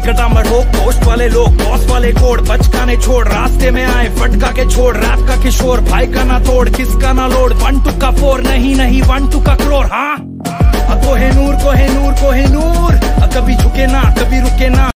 कटा मढ़ो पोस्ट वाले लोग बॉस वाले कोड बचकाने छोड़ रास्ते में आए फटका के छोड़ रात का किशोर भाई का ना तोड़ किसका ना लोड 1 2 का 4 नहीं 1 2 का करोड़। हाँ कोहे नूर कभी झुके ना कभी रुके ना।